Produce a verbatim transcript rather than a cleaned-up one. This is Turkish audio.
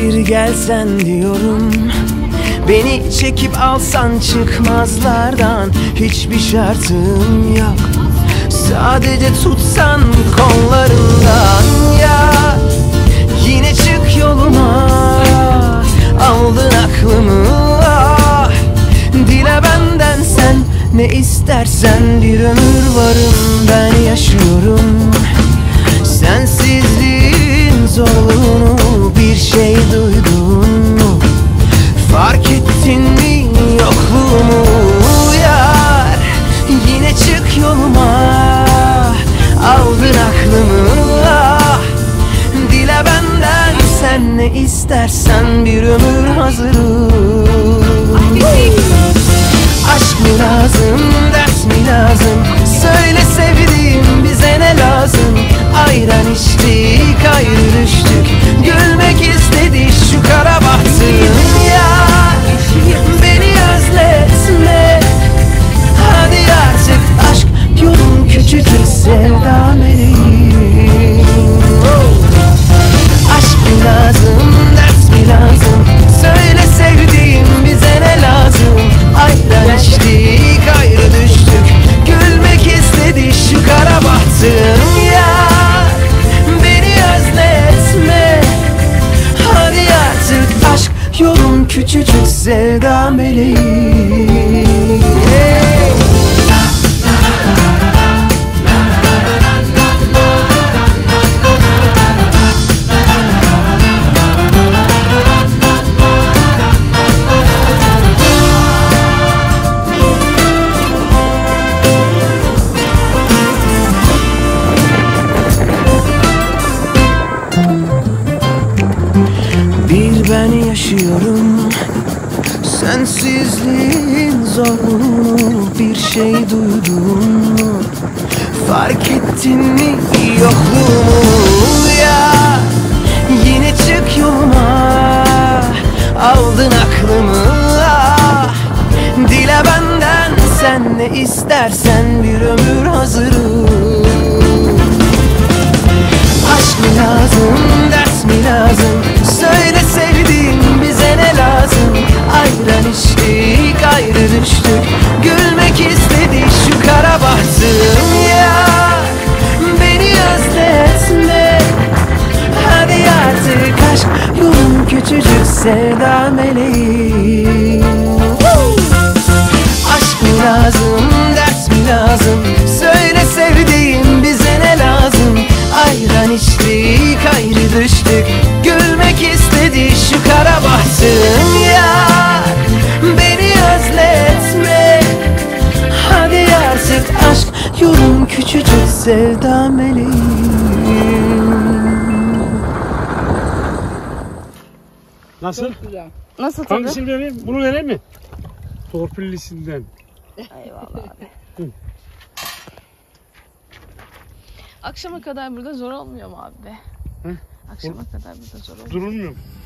Bir gelsen diyorum, beni çekip alsan çıkmazlardan. Hiçbir şartım yok, sadece tutsan kollarından. Ya yine çık yoluma, aldın aklımı. Ah, dile benden sen ne istersen, bir ömür varım ben yaşıyorum. Sensizliğin zorluğunu bir şey duydun mu? Fark ettin mi yokluğumu yar? Yine çık yoluma, aldın aklımı. Ah, dile benden sen ne istersen, bir ömür hazırım. Aşk mı lazım, ders mi lazım? Söyle sevdiğim, bize ne lazım? Ayran içtik, ayrı düştük. Gülmek istedi şu kara bahtım. Ya beni özletme, hadi artık aşk yolun küçücük sevda meleğim. Aşk mı lazım, ders mi lazım? Söyle sevdiğim, bize ne lazım? Ayran içtik, ayrı düştük. Gülmek istedi şu kara bahtım. Ya beni özletme, hadi artık aşk yolun küçücük sevda meleğim. Hey. Ben yaşıyorum, sensizliğin zorluğunu bir şey duydun mu? Fark ettin mi yokluğumu ya? Yine çık yoluma, aldın aklımı. Ah, dile benden sen ne istersen, bir ömür hazırım. Aşk mı lazım, ders mi lazım? Söyle sevdiğim, bize ne lazım? Ayran içtik, ayrı düştük. Gülmek istedi şu kara bahtım. Ya beni özletme, hadi artık aşk yolun küçücük sevda meleğim. Aşk mı lazım, ders mi lazım? Söyle sevdiğim, bize ne lazım? Ayran içtik, ayrı düştük. Gülmek istedi şu kara bahtım. Ya beni özletme, hadi artık aşk yolun küçücük sevda meleğim. Nasıl? Çok güzel. Nasıl tadı? Hangisini vereyim? Bunu vereyim mi? Torpillisinden. Eyvallah abi. Hı. Akşama kadar burada zor olmuyor mu abi be? Hı? Akşama kadar burada zor olmuyor. Durulmuyor mu?